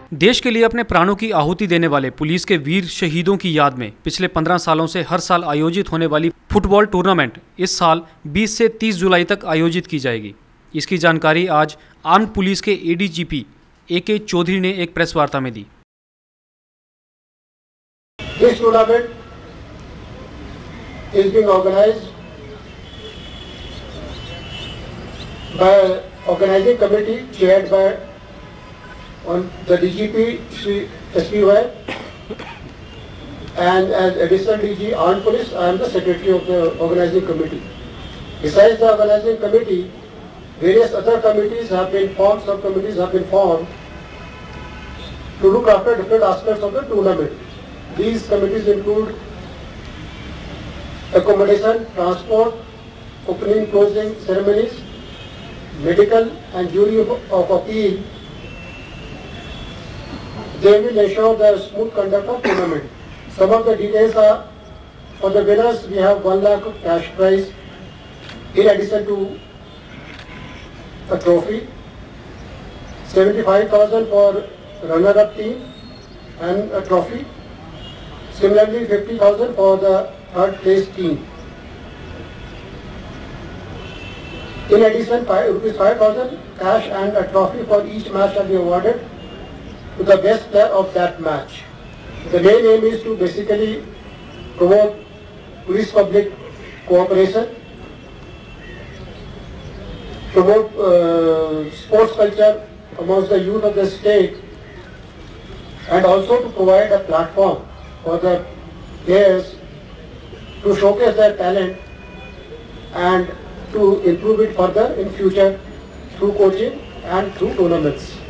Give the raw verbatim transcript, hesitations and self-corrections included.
देश के लिए अपने प्राणों की आहुति देने वाले पुलिस के वीर शहीदों की याद में पिछले पंद्रह सालों से हर साल आयोजित होने वाली फुटबॉल टूर्नामेंट इस साल बीस से तीस जुलाई तक आयोजित की जाएगी। इसकी जानकारी आज आर्म्ड पुलिस के एडीजीपी ए के चौधरी ने एक प्रेस वार्ता में दी। This tournament is being organized by organizing committee chaired by on the D G P Shri S P Y, and as additional D G Armed Police, I am the secretary of the organizing committee. Besides the organizing committee, various other committees have been formed, sub-committees have been formed to look after different aspects of the tournament. These committees include accommodation, transport, opening, closing ceremonies, medical and jury of, of appeal. They will ensure the smooth conduct of tournament. Some of the details are: for the winners we have one lakh cash prize in addition to a trophy, seventy-five thousand for runner-up team and a trophy. Similarly, fifty thousand for the third place team. In addition, rupees five thousand cash and a trophy for each match shall be awarded to the best player of that match. The main aim is to basically promote police-public cooperation, promote uh, sports culture amongst the youth of the state, and also to provide a platform for the players to showcase their talent and to improve it further in future through coaching and through tournaments.